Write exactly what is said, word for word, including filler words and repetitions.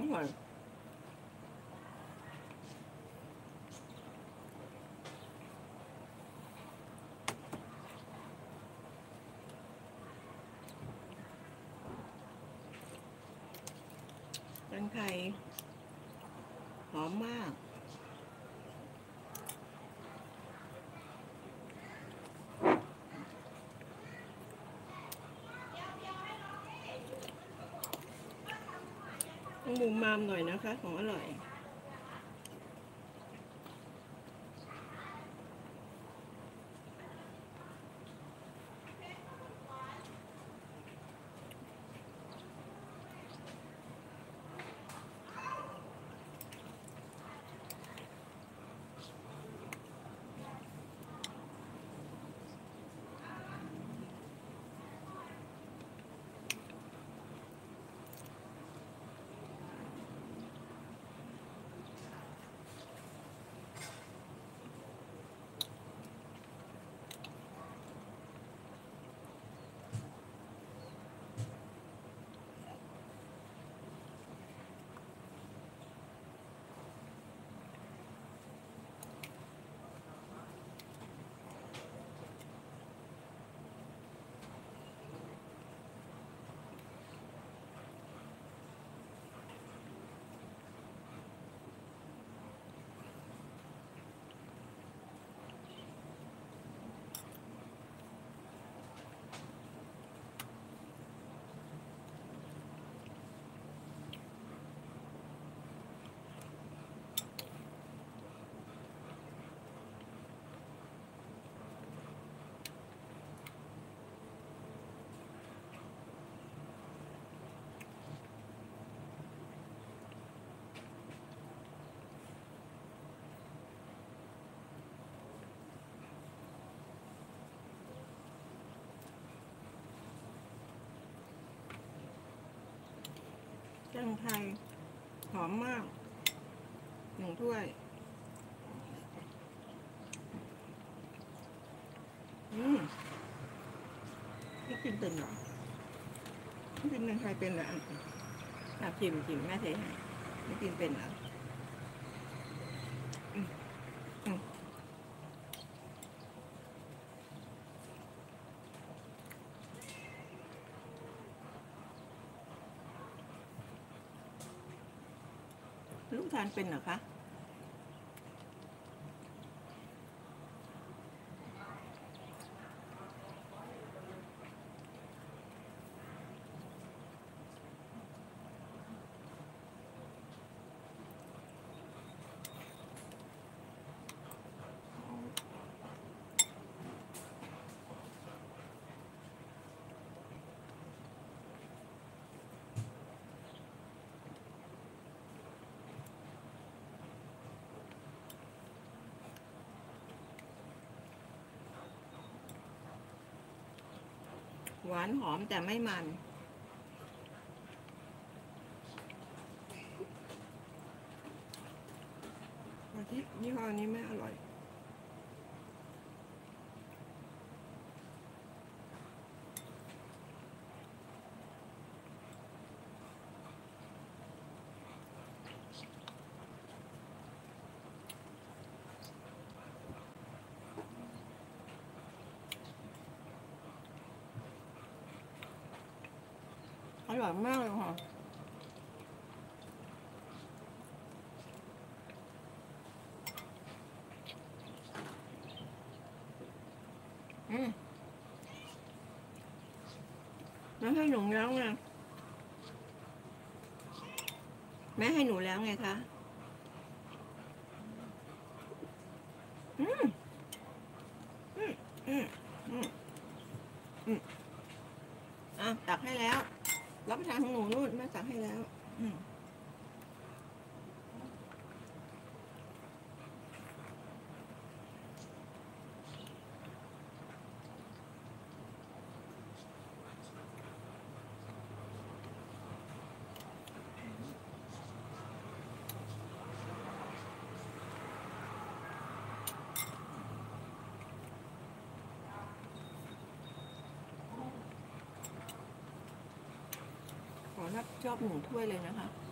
ร่อยแตงไทยหอมมากต้องมุมมามหน่อยนะคะของอร่อยแตงไทยหอมมากหนึ่งถ้วยอืมไม่กินเป็นหรอไม่กินแตงไทยเป็นเหรออ่ะชิมชิมแม่เทให้ไม่กินเป็นเหรออืมอืมลูกทานเป็นเหรอคะหวานหอมแต่ไม่มันอาทิตย์ยี่ห้อนี้ไม่อร่อยอร่อยมากเลยค่ะอืมแม่ให้หนูแล้วไงแม่ให้หนูแล้วไงคะอืมอืมอืมอืมอืมอ่ะตักให้แล้วรับประทานของหนูนู่นแม่ตักให้แล้วอืมขอรับชอบหนึ่งถ้วยเลยนะคะ